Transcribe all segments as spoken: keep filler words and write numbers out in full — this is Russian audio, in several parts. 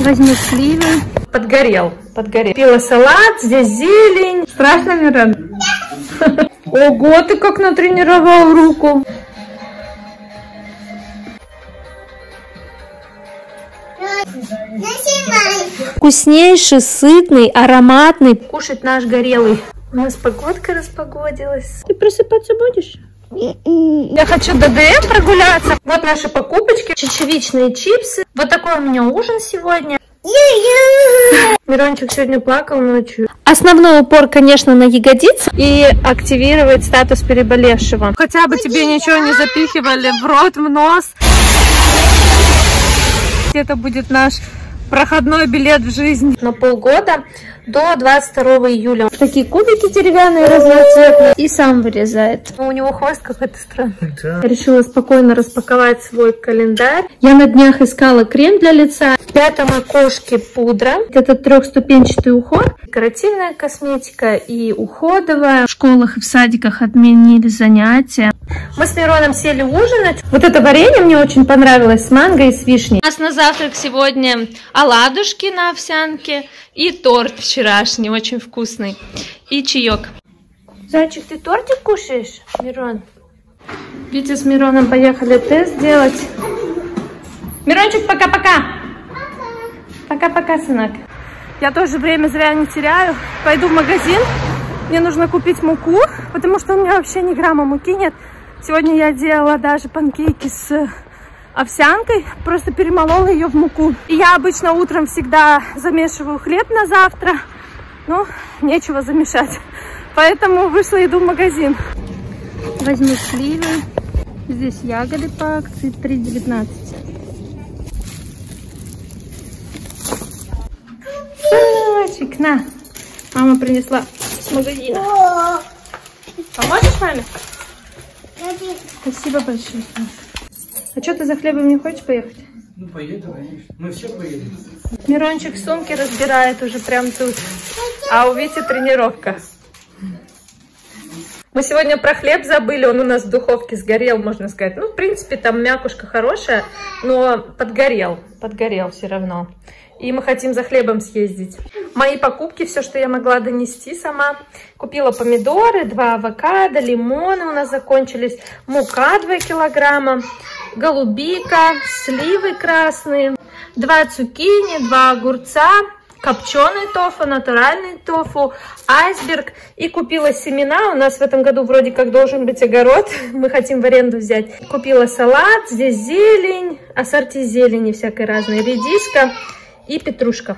Возьму сливы. Подгорел, подгорел. Пила салат, здесь зелень. Страшно, Мирон? Ого, ты как натренировал руку. Вкуснейший, сытный, ароматный. Кушать наш горелый. У нас погодка распогодилась. Ты просыпаться будешь? Я хочу до Дэ Эм прогуляться. Вот наши покупочки. Чечевичные чипсы. Вот такой у меня ужин сегодня. Мирончик сегодня плакал ночью. Основной упор, конечно, на ягодицы и активировать статус переболевшего. Хотя бы тебе ничего не запихивали в рот, в нос. Это будет наш проходной билет в жизнь на полгода до двадцать второго июля. Такие кубики деревянные разноцветные. И сам вырезает. У него хвост какой-то странный. Да. Решила спокойно распаковать свой календарь. Я на днях искала крем для лица. В пятом окошке пудра. Это трехступенчатый уход. Декоративная косметика и уходовая. В школах и в садиках отменили занятия. Мы с Мироном сели ужинать. Вот это варенье мне очень понравилось с манго и с вишней. У нас на завтрак сегодня оладушки на овсянке и торт вчерашний, очень вкусный. И чаек. Зайчик, ты тортик кушаешь, Мирон? Витя с Мироном поехали тест делать. Мирончик, пока-пока. Пока-пока, сынок. Я тоже время зря не теряю. Пойду в магазин. Мне нужно купить муку, потому что у меня вообще ни грамма муки нет. Сегодня я делала даже панкейки с овсянкой, просто перемолола ее в муку. И я обычно утром всегда замешиваю хлеб на завтра, но нечего замешать. Поэтому вышла, иду в магазин. Возьму сливы. Здесь ягоды по акции три девятнадцать. Сыночек, на. Мама принесла с магазина. Поможешь маме? Спасибо большое. А что, ты за хлебом не хочешь поехать? Ну, поеду, конечно. Мы все поедем. Мирончик сумки разбирает уже прям тут. А у Вити тренировка. Мы сегодня про хлеб забыли. Он у нас в духовке сгорел, можно сказать. Ну, в принципе, там мякушка хорошая, но подгорел. Подгорел все равно. И мы хотим за хлебом съездить. Мои покупки, все, что я могла донести сама. Купила помидоры, два авокадо, лимоны у нас закончились, мука два килограмма, голубика, сливы красные, два цукини, два огурца, копченый тофу, натуральный тофу, айсберг. И купила семена. У нас в этом году вроде как должен быть огород. Мы хотим в аренду взять. Купила салат, здесь зелень, ассорти зелени всякой разной, редиска и петрушка.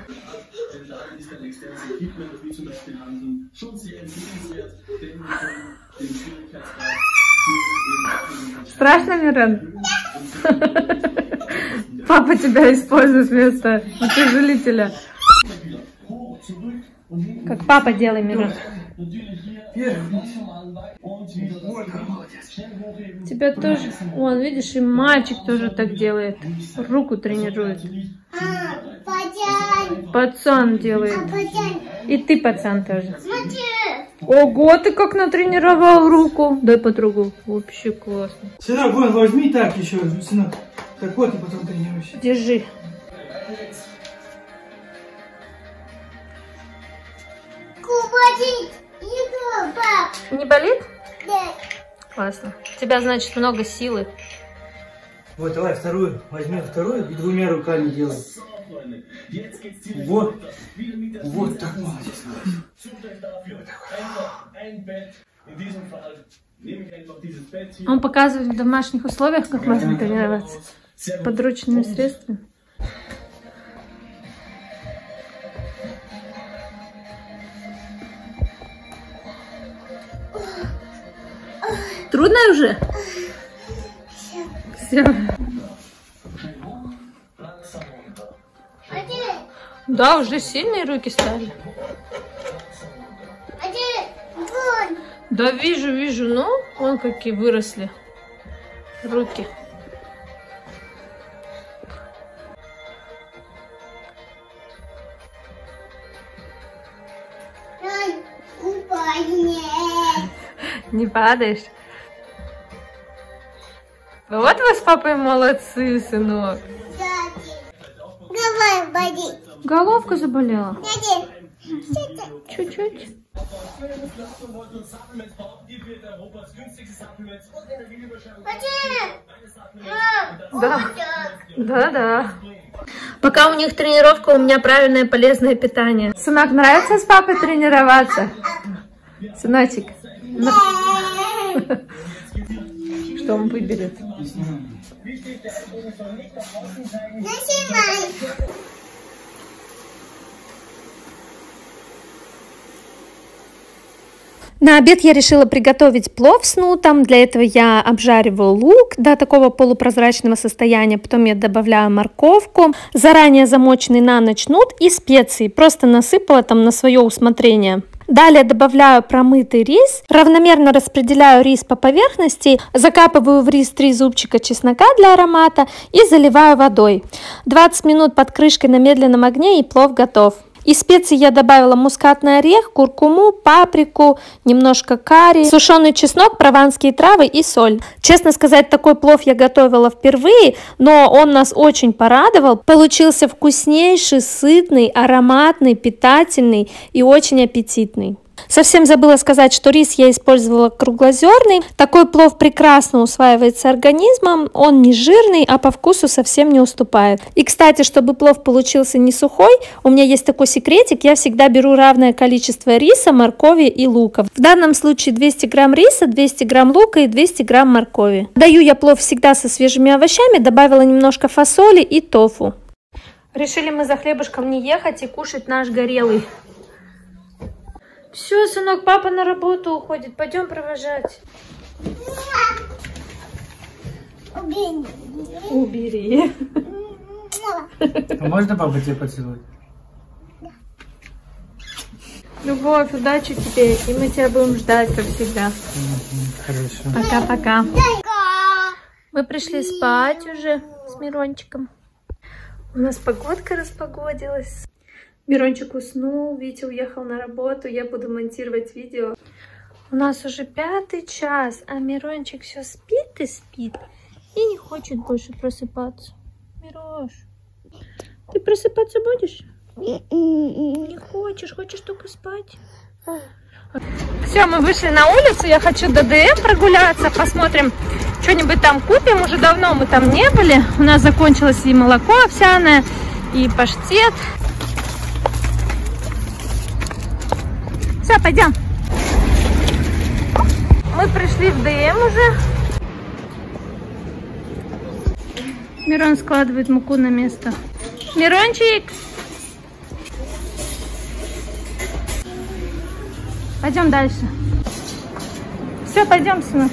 Страшно, Мирон? Папа тебя использует вместо утяжелителя. Как папа делай, Мирон. Тебя тоже... Вон, видишь, и мальчик тоже так делает. Руку тренирует. Пацан делает. И ты, пацан, тоже. Ого, ты как натренировал руку. Дай потрогаю. Вообще классно. Сынок, вон, возьми так еще, сынок. Так вот, и потом тренируйся. Держи. Не болит? Да. Классно. У тебя, значит, много силы. Вот, давай вторую. Возьми вторую и двумя руками делай. Вот. Вот так, молодец. Он показывает в домашних условиях, как можно тренироваться. Подручными средствами. Трудно уже? Все. Да, уже сильные руки стали. Да, вижу, вижу. Ну, вон какие выросли руки. Не падаешь? Вот вы с папой молодцы, сынок. Давай, води. Головка заболела? Чуть-чуть. Да. Да, да. Пока у них тренировка, у меня правильное полезное питание. Сынок, нравится с папой тренироваться? Сыночек? Что он выберет? На обед я решила приготовить плов с нутом. Для этого я обжариваю лук до такого полупрозрачного состояния. Потом я добавляю морковку, заранее замоченный на ночь нут и специи. Просто насыпала там на свое усмотрение. Далее добавляю промытый рис, равномерно распределяю рис по поверхности, закапываю в рис три зубчика чеснока для аромата и заливаю водой. двадцать минут под крышкой на медленном огне и плов готов. Из специй я добавила мускатный орех, куркуму, паприку, немножко карри, сушеный чеснок, прованские травы и соль. Честно сказать, такой плов я готовила впервые, но он нас очень порадовал. Получился вкуснейший, сытный, ароматный, питательный и очень аппетитный. Совсем забыла сказать, что рис я использовала круглозерный. Такой плов прекрасно усваивается организмом, он не жирный, а по вкусу совсем не уступает. И, кстати, чтобы плов получился не сухой, у меня есть такой секретик, я всегда беру равное количество риса, моркови и лука. В данном случае двести грамм риса, двести грамм лука и двести грамм моркови. Даю я плов всегда со свежими овощами, добавила немножко фасоли и тофу. Решили мы за хлебушком не ехать и кушать наш горелый. Все, сынок, папа на работу уходит. Пойдем провожать. Убери. Убери. А можно папа тебя поцелует? Любовь, удачи тебе. И мы тебя будем ждать, как всегда. Хорошо. Пока-пока. Мы пришли спать уже с Мирончиком. У нас погодка распогодилась. Мирончик уснул, Витя уехал на работу, я буду монтировать видео. У нас уже пятый час, а Мирончик все спит и спит. И не хочет больше просыпаться. Мирош, ты просыпаться будешь? Не хочешь, хочешь только спать? Все, мы вышли на улицу, я хочу до Дэ Эм прогуляться, посмотрим, что-нибудь там купим. Уже давно мы там не были, у нас закончилось и молоко овсяное, и паштет. Все, пойдем. Мы пришли в Дэ Эм уже. Мирон складывает муку на место. Мирончик! Пойдем дальше. Все, пойдем, сынок.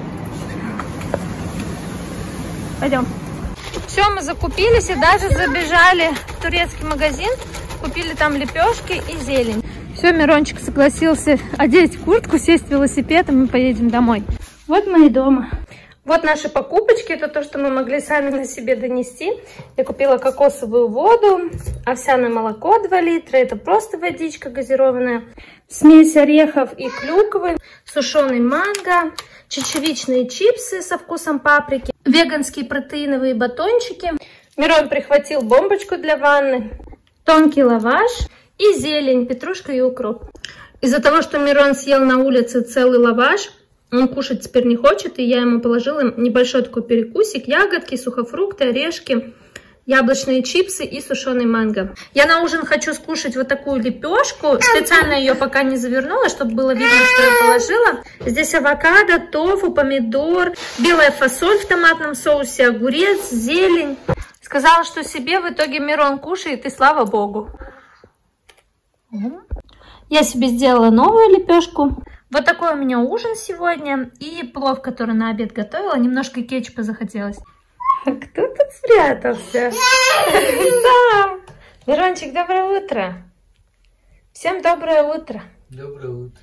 Пойдем. Все, мы закупились и даже забежали в турецкий магазин. Купили там лепешки и зелень. Все, Мирончик согласился одеть куртку, сесть в велосипед, и мы поедем домой. Вот мы и дома. Вот наши покупочки, это то, что мы могли сами на себе донести. Я купила кокосовую воду, овсяное молоко два литра, это просто водичка газированная, смесь орехов и клюквы, сушеный манго, чечевичные чипсы со вкусом паприки, веганские протеиновые батончики. Мирон прихватил бомбочку для ванны, тонкий лаваш и зелень, петрушка и укроп. Из-за того, что Мирон съел на улице целый лаваш, он кушать теперь не хочет, и я ему положила небольшой такой перекусик, ягодки, сухофрукты, орешки, яблочные чипсы и сушеный манго. Я на ужин хочу скушать вот такую лепешку, специально ее пока не завернула, чтобы было видно, что я положила. Здесь авокадо, тофу, помидор, белая фасоль в томатном соусе, огурец, зелень. Сказала, что себе в итоге Мирон кушает, и слава богу. Я себе сделала новую лепешку. Вот такой у меня ужин сегодня. И плов, который на обед готовила. Немножко кетчупа захотелось. А кто тут спрятался? Сам. Мирончик, доброе утро. Всем доброе утро. Доброе утро.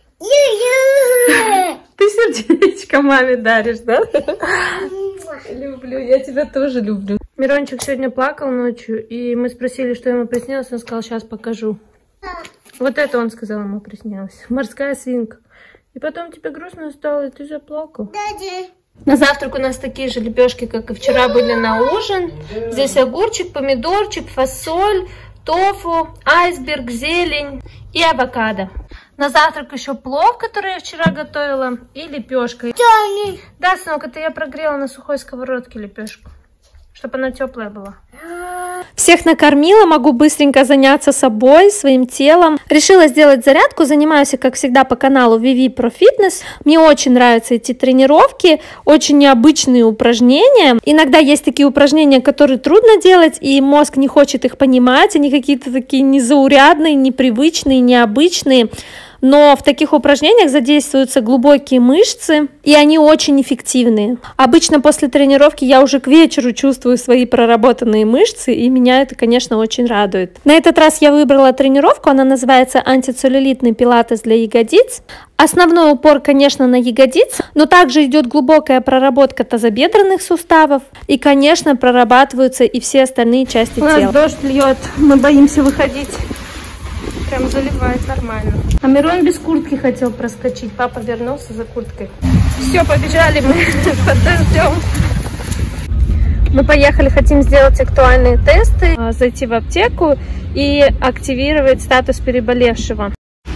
Ты сердечко маме даришь, да? Люблю, я тебя тоже люблю. Мирончик сегодня плакал ночью. И мы спросили, что ему приснилось. Он сказал, сейчас покажу. Вот это он сказал, ему приснилось. Морская свинка. И потом тебе грустно стало, и ты заплакал. Daddy. На завтрак у нас такие же лепешки, как и вчера были на ужин. Здесь огурчик, помидорчик, фасоль, тофу, айсберг, зелень и авокадо. На завтрак еще плов, который я вчера готовила, и лепешка. Да, сынок, это я прогрела на сухой сковородке лепешку, чтобы она теплая была. Всех накормила, могу быстренько заняться собой, своим телом. Решила сделать зарядку, занимаюсь, как всегда, по каналу Vivi Pro Fitness. Мне очень нравятся эти тренировки, очень необычные упражнения. Иногда есть такие упражнения, которые трудно делать, и мозг не хочет их понимать, они какие-то такие незаурядные, непривычные, необычные. Но в таких упражнениях задействуются глубокие мышцы, и они очень эффективные. Обычно после тренировки я уже к вечеру чувствую свои проработанные мышцы, и меня это, конечно, очень радует. На этот раз я выбрала тренировку, она называется антицеллюлитный пилатес для ягодиц. Основной упор, конечно, на ягодицы, но также идет глубокая проработка тазобедренных суставов, и, конечно, прорабатываются и все остальные части тела. Дождь льет, мы боимся выходить. Прям заливает нормально. А Мирон без куртки хотел проскочить. Папа вернулся за курткой. Все, побежали мы под дождем. Мы поехали, хотим сделать актуальные тесты, зайти в аптеку и активировать статус переболевшего.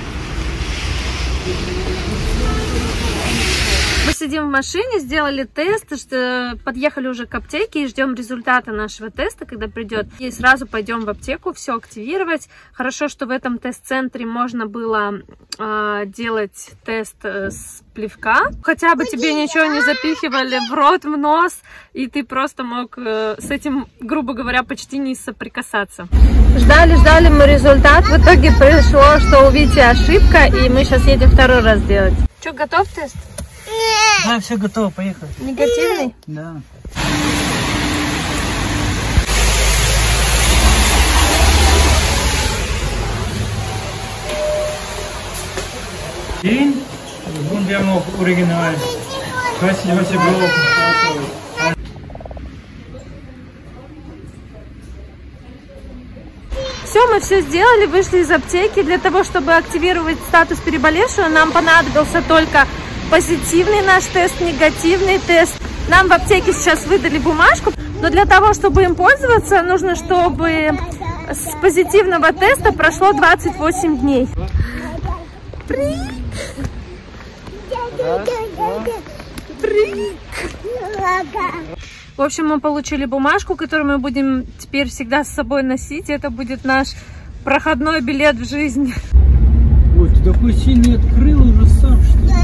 Мы сидим в машине, сделали тест, что подъехали уже к аптеке и ждем результата нашего теста, когда придет. И сразу пойдем в аптеку все активировать. Хорошо, что в этом тест-центре можно было э, делать тест э, с плевка. Хотя бы тебе ничего не запихивали в рот, в нос, и ты просто мог э, с этим, грубо говоря, почти не соприкасаться. Ждали, ждали мы результат. В итоге пришло, что у Вити ошибка, и мы сейчас едем второй раз делать. Что, готов тест? Да, все готово, поехали. Негативный? Да. Ding, und wir haben auch Original. Ich weiß nicht, was ihr braucht. Все, мы все сделали, вышли из аптеки. Для того, чтобы активировать статус переболевшего, нам понадобился только позитивный наш тест, негативный тест. Нам в аптеке сейчас выдали бумажку, но для того, чтобы им пользоваться, нужно, чтобы с позитивного теста прошло двадцать восемь дней. Привет! Привет! В общем, мы получили бумажку, которую мы будем теперь всегда с собой носить. Это будет наш проходной билет в жизнь. Ой, ты такой синий открыл уже сам, что ли?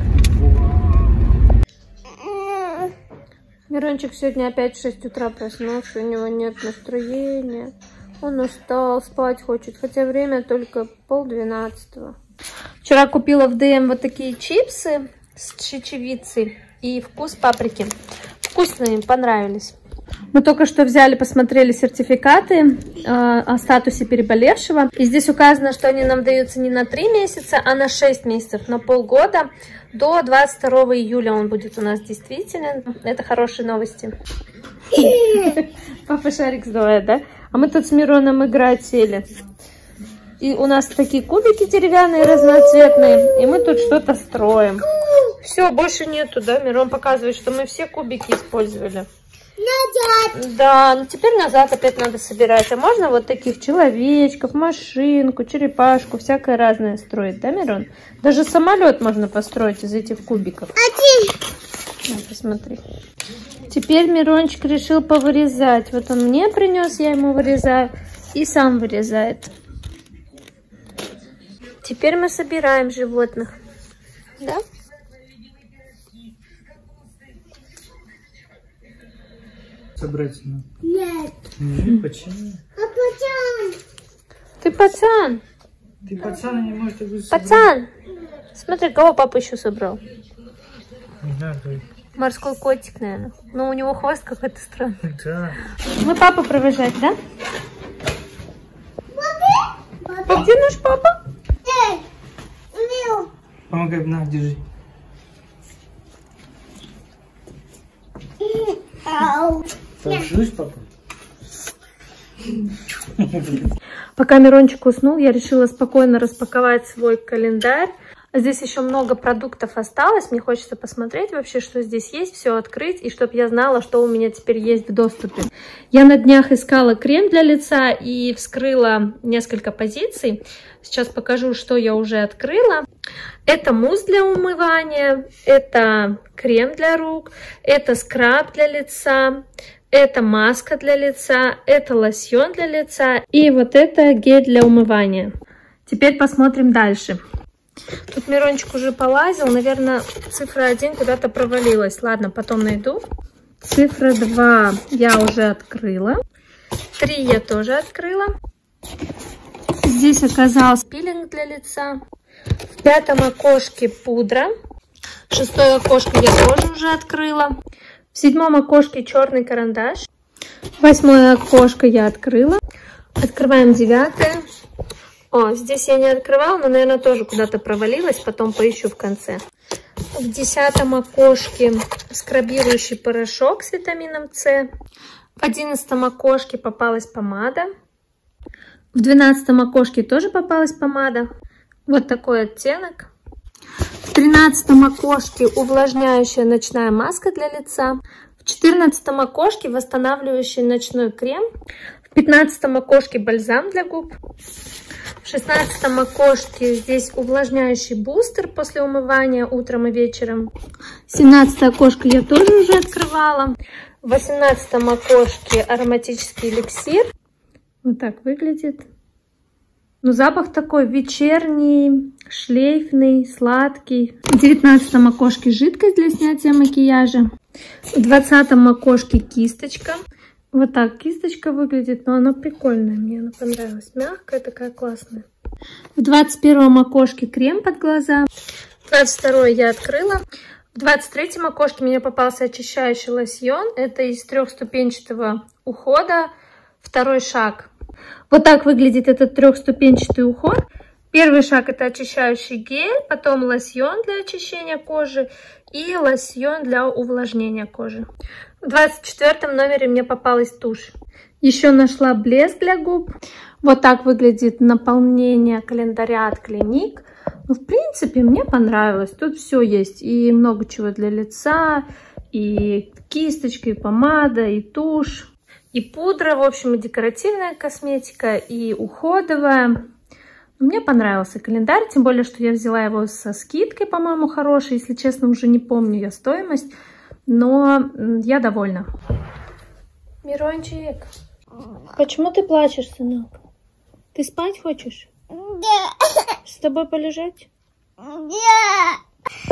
Мирончик сегодня опять в шесть утра проснулся, у него нет настроения. Он устал, спать хочет, хотя время только полдвенадцатого. Вчера купила в ДМ вот такие чипсы с чечевицей и вкус паприки. Вкусные, понравились. Мы только что взяли, посмотрели сертификаты э, о статусе переболевшего. И здесь указано, что они нам даются не на три месяца, а на шесть месяцев, на полгода. До двадцать второго июля он будет у нас действителен. Это хорошие новости. Папа шарик сдувает, да? А мы тут с Мироном играть сели. И у нас такие кубики деревянные, разноцветные. И мы тут что-то строим. Все, больше нету, да? Мирон показывает, что мы все кубики использовали. Назад. Да, ну теперь назад опять надо собирать. А можно вот таких человечков, машинку, черепашку, всякое разное строить, да, Мирон? Даже самолет можно построить из этих кубиков. На, посмотри. Теперь Мирончик решил повырезать. Вот он мне принес, я ему вырезаю. И сам вырезает. Теперь мы собираем животных. Да? Собрать надо. Нет. Нет, почему? А пацан? Ты пацан. Ты пацан, не можешь так быстро. Пацан. Смотри, кого папа еще собрал. Не знаю, кто это. Морской котик, наверное. Но у него хвост какой-то странный. Да. Мы папу провожать, да? А где наш папа? Эй, Лил. Помогай, на, держи. Ау. Слышишь, папа? Пока Мирончик уснул, я решила спокойно распаковать свой календарь. Здесь еще много продуктов осталось. Мне хочется посмотреть вообще, что здесь есть, все открыть, и чтобы я знала, что у меня теперь есть в доступе. Я на днях искала крем для лица и вскрыла несколько позиций. Сейчас покажу, что я уже открыла. Это мусс для умывания, это крем для рук, это скраб для лица, это маска для лица, это лосьон для лица и вот это гель для умывания. Теперь посмотрим дальше. Тут Мирончик уже полазил, наверное, цифра один куда-то провалилась. Ладно, потом найду. Цифра два я уже открыла. три я тоже открыла. Здесь оказался пилинг для лица. В пятом окошке пудра. Шестое окошко я тоже уже открыла. В седьмом окошке черный карандаш. Восьмое окошко я открыла. Открываем девятое. О, здесь я не открывала, но, наверное, тоже куда-то провалилась. Потом поищу в конце. В десятом окошке скрабирующий порошок с витамином С. В одиннадцатом окошке попалась помада. В двенадцатом окошке тоже попалась помада. Вот такой оттенок. В тринадцатом окошке увлажняющая ночная маска для лица. В четырнадцатом окошке восстанавливающий ночной крем. В пятнадцатом окошке бальзам для губ. В шестнадцатом окошке здесь увлажняющий бустер после умывания утром и вечером. семнадцатое окошко я тоже уже открывала. В восемнадцатом окошке ароматический эликсир. Вот так выглядит. Ну, запах такой вечерний, шлейфный, сладкий. В девятнадцатом окошке жидкость для снятия макияжа. В двадцатом окошке кисточка. Вот так кисточка выглядит, но она прикольная, мне она понравилась. Мягкая, такая классная. В двадцать первом окошке крем под глаза. двадцать второе я открыла. В двадцать третьем окошке мне попался очищающий лосьон. Это из трехступенчатого ухода. Второй шаг. Вот так выглядит этот трехступенчатый уход. Первый шаг — это очищающий гель, потом лосьон для очищения кожи и лосьон для увлажнения кожи. В двадцать четвёртом номере мне попалась тушь. Еще нашла блеск для губ. Вот так выглядит наполнение календаря от Клиник. Ну, в принципе, мне понравилось. Тут все есть. И много чего для лица, и кисточка, и помада, и тушь, и пудра. В общем, и декоративная косметика, и уходовая. Мне понравился календарь, тем более, что я взяла его со скидкой, по-моему, хорошей. Если честно, уже не помню я стоимость, но я довольна. Мирончик, почему ты плачешь, сынок? Ты спать хочешь? Да. С тобой полежать? Да.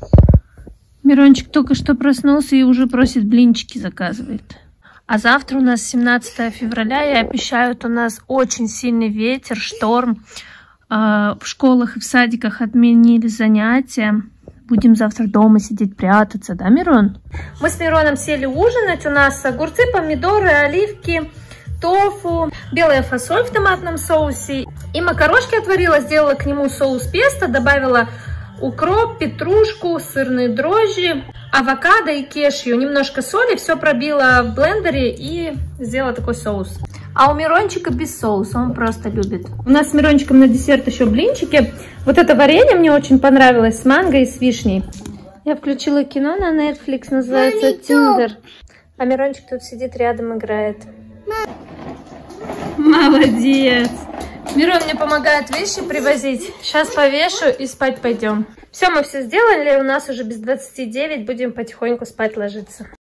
Мирончик только что проснулся и уже просит блинчики, заказывает. А завтра у нас семнадцатое февраля, и обещают у нас очень сильный ветер, шторм. В школах и в садиках отменили занятия. Будем завтра дома сидеть, прятаться, да, Мирон? Мы с Мироном сели ужинать. У нас огурцы, помидоры, оливки, тофу, белая фасоль в томатном соусе. И макарошки отварила, сделала к нему соус песто, добавила укроп, петрушку, сырные дрожжи, авокадо и кешью, немножко соли, все пробила в блендере и сделала такой соус. А у Мирончика без соуса, он просто любит. У нас с Мирончиком на десерт еще блинчики. Вот это варенье мне очень понравилось с манго и с вишней. Я включила кино на Netflix, называется «Тиндер». А Мирончик тут сидит рядом, играет. Молодец! Мирон мне помогает вещи привозить. Сейчас повешу и спать пойдем. Все, мы все сделали. У нас уже без двадцати девять. Будем потихоньку спать ложиться.